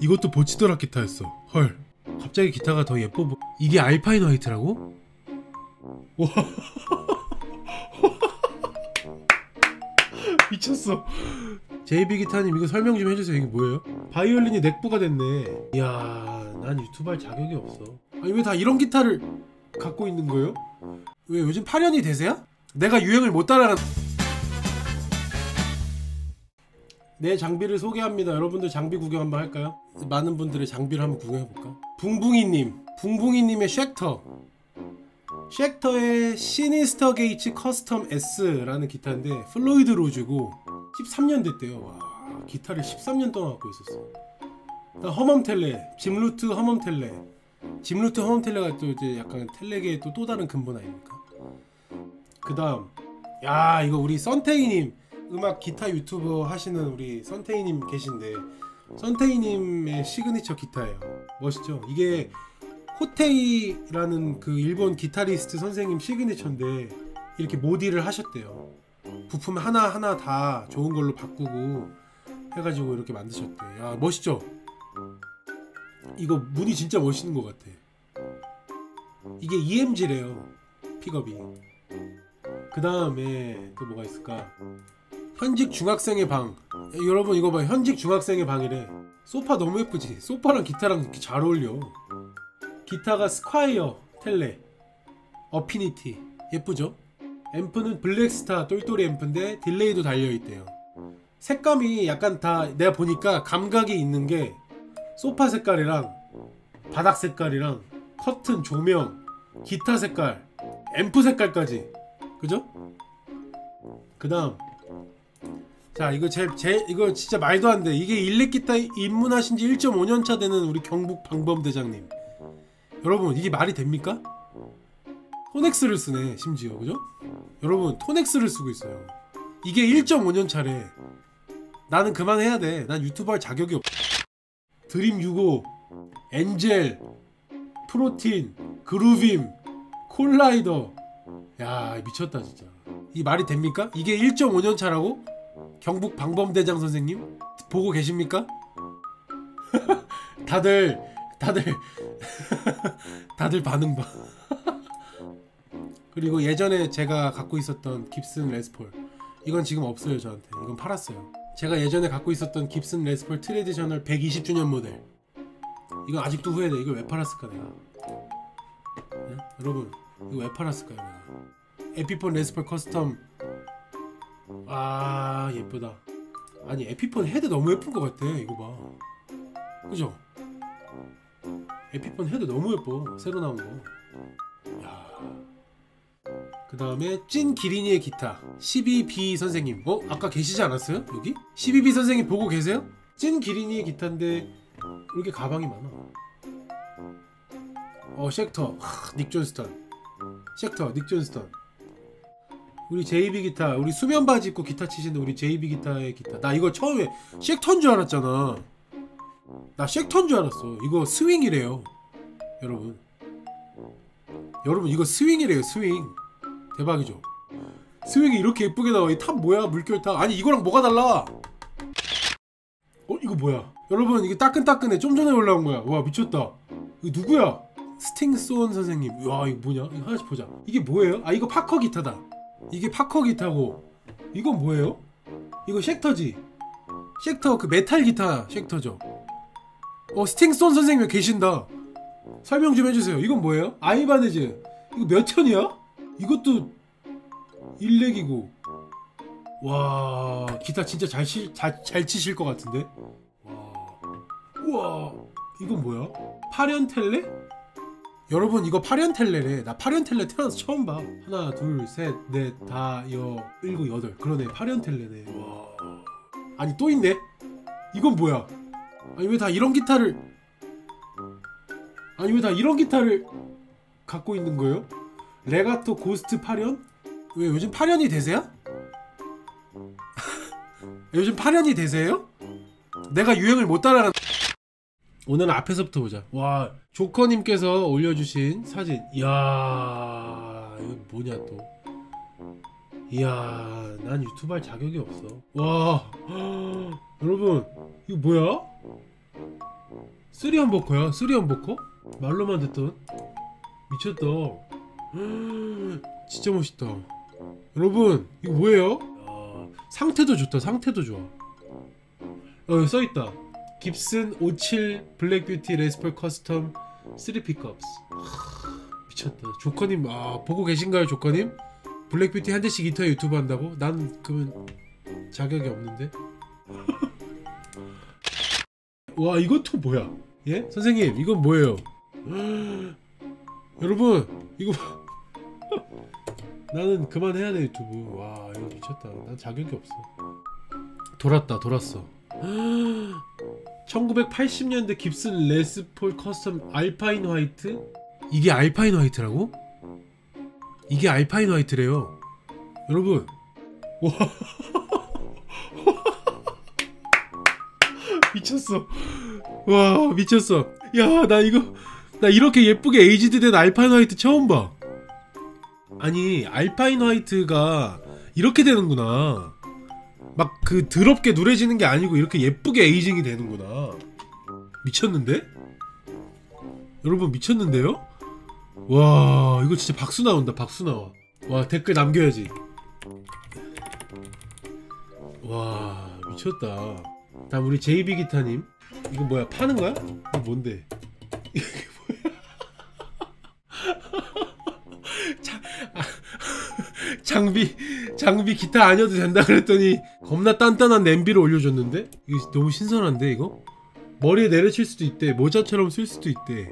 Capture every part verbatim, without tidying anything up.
이것도 보치더라 기타였어. 헐. 갑자기 기타가 더 예뻐 보... 이게 알파인 화이트라고? 와. 미쳤어. 제이비 기타님 이거 설명 좀 해주세요. 이게 뭐예요? 바이올린이 넥부가 됐네. 이야, 난 유튜브 할 자격이 없어. 아니 왜 다 이런 기타를 갖고 있는 거예요? 왜 요즘 팔 년이 되세요? 내가 유행을 못 따라간... 내 장비를 소개합니다. 여러분들 장비 구경 한번 할까요? 많은 분들의 장비를 한번 구경해볼까? 붕붕이님, 붕붕이님의 쉑터 쉑터의 시니스터 게이츠 커스텀 S라는 기타인데 플로이드 로즈고 십삼 년 됐대요. 와, 기타를 십삼 년 동안 갖고 있었어. 허멈텔레, 짐루트 허멈텔레. 짐루트 허멈텔레가 또 이제 약간 텔레계의 또, 또 다른 근본 아닙니까? 그 다음, 야 이거 우리 썬테이님, 음악 기타 유튜버 하시는 우리 썬테이님 계신데, 썬테이님의 시그니처 기타예요. 멋있죠? 이게 호테이라는 그 일본 기타리스트 선생님 시그니처인데 이렇게 모디를 하셨대요. 부품 하나하나 다 좋은 걸로 바꾸고 해가지고 이렇게 만드셨대. 야 멋있죠? 이거 무늬 진짜 멋있는 것 같아. 이게 이엠지래요 픽업이. 그 다음에 또 뭐가 있을까? 현직 중학생의 방. 야, 여러분 이거 봐, 현직 중학생의 방이래. 소파 너무 예쁘지? 소파랑 기타랑 이렇게 잘 어울려. 기타가 스콰이어 텔레 어피니티 예쁘죠? 앰프는 블랙스타 똘똘이 앰프인데 딜레이도 달려있대요. 색감이 약간 다 내가 보니까 감각이 있는게 소파 색깔이랑 바닥 색깔이랑 커튼 조명 기타 색깔 앰프 색깔까지, 그죠? 그 다음, 자 이거 제, 제 이거 진짜 말도 안 돼. 이게 일렉 기타 입문하신지 일 점 오 년 차 되는 우리 경북 방범 대장님, 여러분 이게 말이 됩니까? 토넥스를 쓰네 심지어, 그죠? 여러분 토넥스를 쓰고 있어요. 이게 일 점 오 년 차래. 나는 그만해야 돼. 난 유튜브 할 자격이 없... 드림 육십오, 엔젤, 프로틴, 그루빔, 콜라이더. 야 미쳤다 진짜. 이 말이 됩니까? 이게 일 점 오 년 차라고? 경북 방범대장 선생님 보고 계십니까? 다들 다들 다들 반응 봐. 그리고 예전에 제가 갖고 있었던 깁슨 레스폴, 이건 지금 없어요. 저한테 이건 팔았어요. 제가 예전에 갖고 있었던 깁슨 레스폴 트레디셔널 백이십 주년 모델, 이건 아직도 후회돼. 이걸 왜 팔았을까 내가? 네? 여러분 이거 왜 팔았을까요 내가? 에피폰 레스폴 커스텀. 아 예쁘다. 아니 에피폰 헤드 너무 예쁜 것 같아. 이거 봐, 그죠? 에피폰 헤드 너무 예뻐 새로 나온 거. 야. 그 다음에 찐 기린이의 기타 십이 비 선생님. 어? 아까 계시지 않았어요? 여기? 십이 비 선생님 보고 계세요? 찐 기린이의 기타인데 왜 이렇게 가방이 많아? 어 쉑터, 하, 닉 존스턴. 쉑터, 닉 존스턴. 우리 제이비 기타, 우리 수면 바지 입고 기타 치시는 우리 제이비 기타의 기타. 나 이거 처음에 쉑터인 줄 알았잖아. 나 쉑터인 줄 알았어. 이거 스윙이래요 여러분. 여러분 이거 스윙이래요. 스윙 대박이죠? 스윙이 이렇게 예쁘게 나와. 이 탑 뭐야? 물결 탑. 아니 이거랑 뭐가 달라? 어 이거 뭐야? 여러분 이게 따끈따끈해. 좀 전에 올라온 거야. 와 미쳤다. 이거 누구야? 스팅소온 선생님. 와 이거 뭐냐? 이거 하나씩 보자. 이게 뭐예요? 아 이거 파커 기타다. 이게 파커 기타고 이건 뭐예요? 이거 쉑터지? 쉑터 그 메탈 기타 쉑터죠? 어 스팅소온 선생님 계신다. 설명 좀 해주세요. 이건 뭐예요? 아이바네즈. 이거 몇 천이야? 이것도 일렉이고. 와 기타 진짜 잘, 치, 잘, 잘 치실 것 같은데? 와. 우와 이건 뭐야? 팔 연 텔레? 여러분 이거 팔 연 텔레래. 나 팔 연 텔레 태어나서 처음 봐. 하나 둘 셋 넷 다 여 일곱 여덟. 그러네 팔 연 텔레네. 와. 아니 또 있네? 이건 뭐야? 아니 왜 다 이런 기타를 아니 왜 다 이런 기타를 갖고 있는 거예요? 레가토 고스트 팔 연? 왜 요즘 팔 년이 되세요? 요즘 팔 년이 되세요? 내가 유행을 못 따라간... 오늘은 앞에서부터 보자. 와 조커님께서 올려주신 사진. 이야 이거 뭐냐 또. 이야 난 유튜브 할 자격이 없어. 와 여러분 이거 뭐야? 쓰리 엄버커야. 쓰리 엄버커? 말로만 듣던. 미쳤다. 진짜 멋있다. 여러분 이거 뭐예요? 아, 상태도 좋다. 상태도 좋아. 어 써있다. 깁슨 오십칠 블랙뷰티 레스폴 커스텀 쓰리 픽업스. 미쳤다. 조커님 아 보고 계신가요 조커님? 블랙뷰티 한 대씩 이터에 유튜브 한다고? 난 그러면 자격이 없는데. 와 이것도 뭐야? 예? 선생님 이건 뭐예요? 여러분 이거 나는 그만해야 돼 유튜브. 와 이거 미쳤다. 난 자격이 없어. 돌았다 돌았어. 천구백팔십 년대 깁슨 레스폴 커스텀 알파인 화이트? 이게 알파인 화이트라고? 이게 알파인 화이트래요 여러분. 와 미쳤어. 와 미쳤어. 야 나 이거 나 이렇게 예쁘게 에이지드 된 알파인 화이트 처음 봐. 아니 알파인 화이트가 이렇게 되는구나. 막 그 더럽게 누래지는 게 아니고 이렇게 예쁘게 에이징이 되는구나. 미쳤는데? 여러분 미쳤는데요? 와 이거 진짜 박수 나온다. 박수 나와. 와 댓글 남겨야지. 와 미쳤다. 다음 우리 제이비 기타님. 이거 뭐야 파는 거야? 이거 뭔데? 이게 뭐야? 자, 아, 장비 장비 기타 아니어도 된다 그랬더니 겁나 단단한 냄비를 올려줬는데? 이거 너무 신선한데 이거? 머리에 내려칠 수도 있대. 모자처럼 쓸 수도 있대.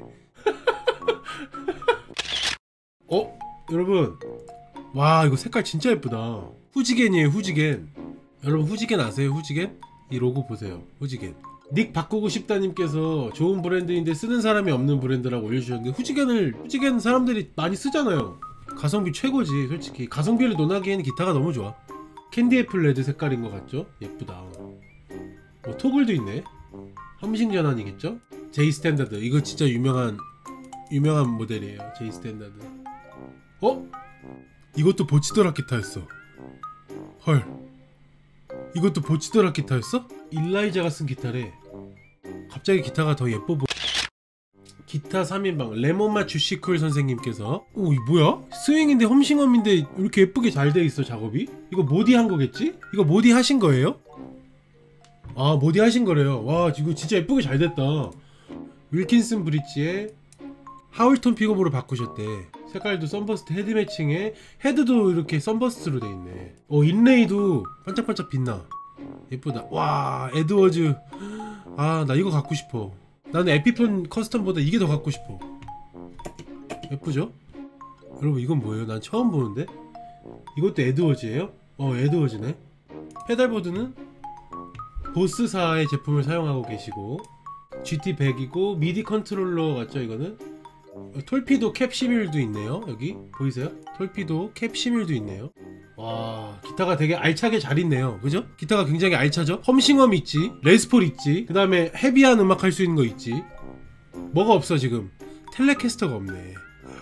어? 여러분 와 이거 색깔 진짜 예쁘다. 후지겐이에요 후지겐. 여러분 후지겐 아세요 후지겐? 이 로고 보세요 후지겐. 닉 바꾸고 싶다님께서 좋은 브랜드인데 쓰는 사람이 없는 브랜드라고 올려주셨는데 후지겐을 후지겐 사람들이 많이 쓰잖아요. 가성비 최고지 솔직히. 가성비를 논하기에는 기타가 너무 좋아. 캔디애플 레드 색깔인 것 같죠? 예쁘다. 뭐 토글도 있네. 함식 전환이겠죠? 제이 스탠다드 이거 진짜 유명한 유명한 모델이에요. 제이 스탠다드. 어? 이것도 보치더락 기타였어. 헐 이것도 보치더락 기타였어? 일라이자가 쓴 기타래. 갑자기 기타가 더 예뻐 보여. 기타 삼 인방 레몬맛 주시쿨 선생님께서 오 이 뭐야? 스윙인데 험싱엄인데 이렇게 예쁘게 잘 돼 있어 작업이? 이거 모디 한 거겠지? 이거 모디 하신 거예요? 아 모디 하신 거래요. 와 이거 진짜 예쁘게 잘 됐다. 윌킨슨 브릿지에 하울톤 픽업으로 바꾸셨대. 색깔도 썬버스트 헤드 매칭에 헤드도 이렇게 썬버스트로 돼 있네. 어 인레이도 반짝반짝 빛나. 예쁘다. 와 에드워즈. 아 나 이거 갖고 싶어. 나는 에피폰 커스텀보다 이게 더 갖고 싶어. 예쁘죠? 여러분 이건 뭐예요? 난 처음 보는데? 이것도 에드워즈예요? 어 에드워즈네. 페달보드는 보스사의 제품을 사용하고 계시고 지티 백이고 미디 컨트롤러 같죠 이거는? 톨피도 캡 십일도 있네요. 여기 보이세요? 톨피도 캡 십일도 있네요. 와 기타가 되게 알차게 잘 있네요. 그죠? 기타가 굉장히 알차죠? 험싱엄 있지, 레스폴 있지, 그 다음에 헤비한 음악 할 수 있는 거 있지. 뭐가 없어 지금? 텔레캐스터가 없네.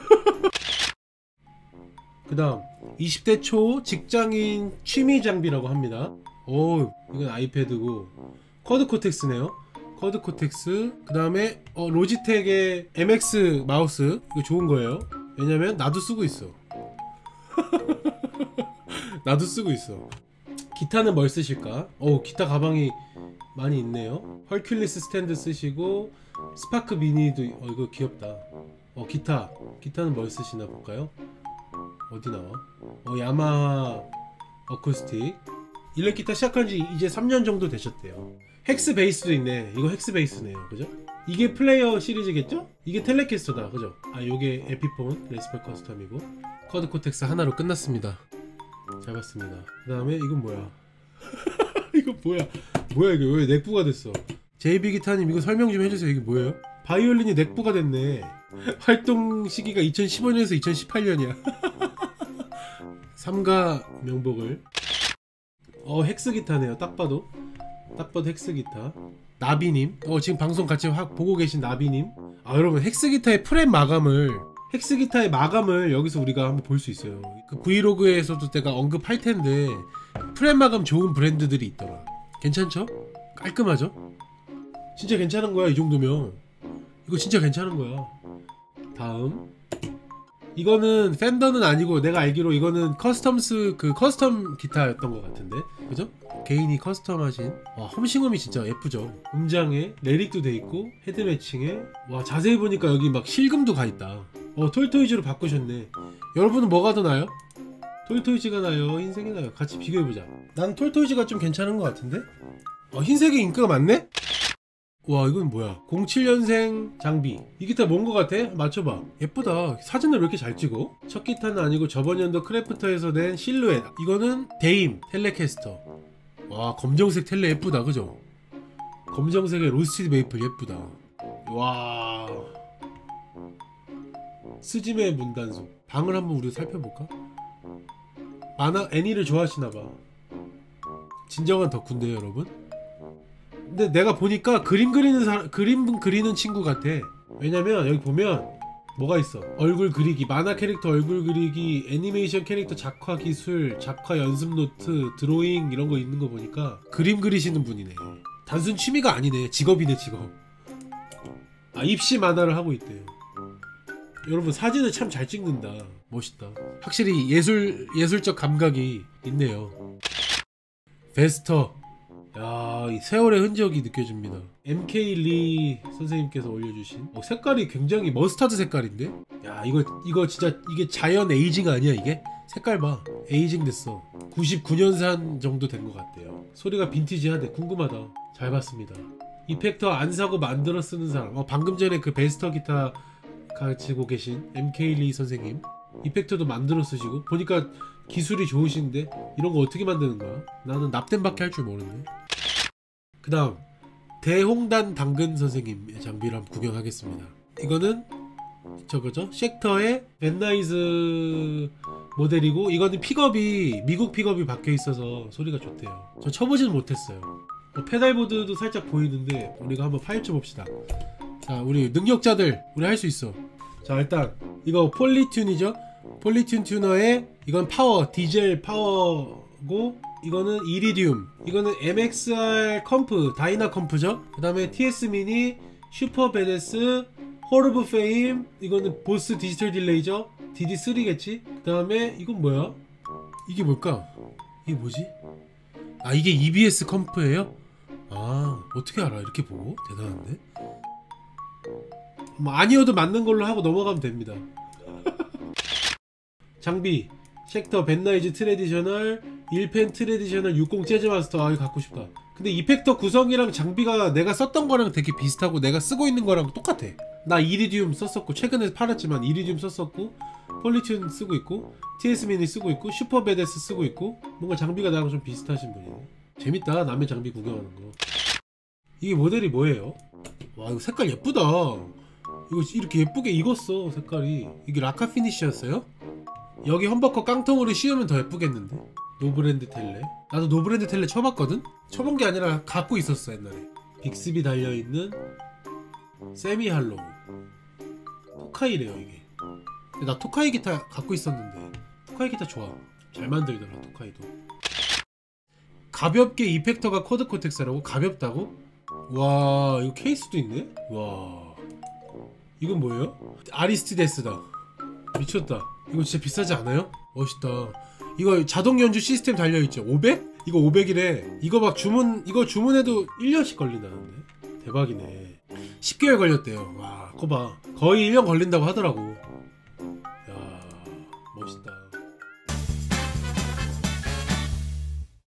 그 다음 이십 대 초 직장인 취미 장비라고 합니다. 오 이건 아이패드고 쿼드 코텍스네요. 쿼드 코텍스. 그 다음에 어, 로지텍의 엠엑스 마우스. 이거 좋은 거예요. 왜냐면 나도 쓰고 있어. 나도 쓰고 있어. 기타는 뭘 쓰실까? 어 기타 가방이 많이 있네요. 헐큘리스 스탠드 쓰시고 스파크 미니도. 어 이거 귀엽다. 어 기타 기타는 뭘 쓰시나 볼까요? 어디 나와? 어 야마하 어쿠스틱. 일렉기타 시작한지 이제 삼 년 정도 되셨대요. 헥스 베이스도 있네. 이거 헥스 베이스네요. 그죠? 이게 플레이어 시리즈겠죠? 이게 텔레캐스터다. 그죠? 아 요게 에피폰 레스폴 커스텀이고 쿼드 코텍스 하나로 끝났습니다. 잘 봤습니다. 그 다음에 이건 뭐야? 이거 뭐야? 뭐야 이거 왜 넥부가 됐어? 제이비 기타님 이거 설명 좀 해주세요. 이게 뭐예요? 바이올린이 넥부가 됐네. 활동 시기가 이천십오 년에서 이천십팔 년이야. 삼가 명복을. 어 헥스 기타네요. 딱 봐도 딱 봐도 헥스 기타. 나비님. 어 지금 방송 같이 확 보고 계신 나비님. 아 여러분 헥스 기타의 프렛 마감을 헥스 기타의 마감을 여기서 우리가 한번 볼 수 있어요. 그 브이로그에서도 내가 언급할 텐데 프렛 마감 좋은 브랜드들이 있더라. 괜찮죠? 깔끔하죠? 진짜 괜찮은 거야 이 정도면. 이거 진짜 괜찮은 거야. 다음 이거는 팬더는 아니고 내가 알기로 이거는 커스텀스 그 커스텀 기타였던 것 같은데 그죠? 개인이 커스텀하신. 와 험싱엄이 진짜 예쁘죠. 음장에 레릭도 돼있고 헤드 매칭에 와 자세히 보니까 여기 막 실금도 가있다. 어 톨토이즈로 바꾸셨네. 여러분은 뭐가 더 나요? 톨토이즈가 나요? 흰색이 나요? 같이 비교해보자. 난 톨토이즈가 좀 괜찮은 것 같은데? 어 흰색이 인기가 많네? 와 이건 뭐야? 공칠 년생 장비. 이 기타 뭔 거 같아? 맞춰봐. 예쁘다. 사진을 왜 이렇게 잘 찍어? 첫 기타는 아니고 저번 연도 크래프터에서 낸 실루엣. 이거는 데임 텔레캐스터. 와 검정색 텔레 예쁘다 그죠? 검정색의 로스티드 메이플 예쁘다. 와 스즈메 문단속. 방을 한번 우리 살펴볼까? 만화 애니를 좋아하시나봐. 진정한 덕후인데요 여러분. 근데 내가 보니까 그림 그리는 사람, 그림 그리는 친구 같아. 왜냐면 여기 보면 뭐가 있어. 얼굴 그리기, 만화 캐릭터 얼굴 그리기, 애니메이션 캐릭터 작화 기술, 작화 연습 노트, 드로잉 이런 거 있는 거 보니까 그림 그리시는 분이네. 단순 취미가 아니네. 직업이네 직업. 아 입시 만화를 하고 있대요. 여러분 사진을 참 잘 찍는다. 멋있다. 확실히 예술, 예술적 감각이 있네요. 베스터. 야, 이 세월의 흔적이 느껴집니다. 엠케이 리 선생님께서 올려주신 어, 색깔이 굉장히 머스타드 색깔인데? 야 이거 이거 진짜 이게 자연 에이징 아니야 이게? 색깔 봐. 에이징 됐어. 구십구 년산 정도 된 것 같대요. 소리가 빈티지하대. 궁금하다. 잘 봤습니다. 이펙터 안 사고 만들어 쓰는 사람. 어, 방금 전에 그 베스터 기타 가지고 계신 엠케이 리 선생님 이펙터도 만들어 쓰시고 보니까 기술이 좋으신데 이런 거 어떻게 만드는 거야? 나는 납땜밖에 할 줄 모르네. 그 다음 대홍단 당근 선생님 장비를 한번 구경하겠습니다. 이거는 저거죠? 쉑터의 벤나이즈 모델이고 이거는 픽업이 미국 픽업이 박혀 있어서 소리가 좋대요. 저 쳐보지는 못했어요. 어, 페달보드도 살짝 보이는데 우리가 한번 파헤쳐 봅시다. 자 우리 능력자들 우리 할 수 있어. 자 일단 이거 폴리튠이죠. 폴리튠 튜너의 이건 파워 디젤 파워고 이거는 이리듐. 이거는 엠엑스알 컴프 다이나 컴프죠. 그 다음에 티에스 미니 슈퍼 베데스 홀 오브 페임. 이거는 보스 디지털 딜레이죠. 디디 쓰리겠지. 그 다음에 이건 뭐야? 이게 뭘까? 이게 뭐지? 아 이게 이비에스 컴프예요? 아 어떻게 알아? 이렇게 보고? 대단한데? 뭐 아니어도 맞는 걸로 하고 넘어가면 됩니다. 장비 쉑터 벤나이즈 트레디셔널 일 펜 트레디셔널 육십 재즈 마스터. 아 이거 갖고 싶다. 근데 이펙터 구성이랑 장비가 내가 썼던 거랑 되게 비슷하고 내가 쓰고 있는 거랑 똑같아. 나 이리듐 썼었고 최근에 팔았지만 이리듐 썼었고 폴리튠 쓰고 있고 티에스 미니 쓰고 있고 슈퍼 베데스 쓰고 있고 뭔가 장비가 나랑 좀 비슷하신 분이네. 재밌다 남의 장비 구경하는 거. 이게 모델이 뭐예요? 와 이거 색깔 예쁘다. 이거 이렇게 예쁘게 익었어 색깔이. 이게 라카 피니쉬였어요? 여기 험버커 깡통으로 씌우면 더 예쁘겠는데? 노브랜드 텔레. 나도 노브랜드 텔레 쳐봤거든? 쳐본 게 아니라 갖고 있었어 옛날에. 빅스비 달려있는 세미 할로우 토카이래요 이게. 근데 나 토카이 기타 갖고 있었는데 토카이 기타 좋아. 잘 만들더라 토카이도. 가볍게 이펙터가 쿼드 코텍스라고? 가볍다고? 와 이거 케이스도 있네? 와 이건 뭐예요? 아리스티데스다. 미쳤다. 이거 진짜 비싸지 않아요? 멋있다. 이거 자동 연주 시스템 달려있죠. 오백? 이거 오백이래. 이거 막 주문 이거 주문해도 일 년씩 걸린다는데. 대박이네. 십 개월 걸렸대요. 와 그거 봐. 거의 일 년 걸린다고 하더라고.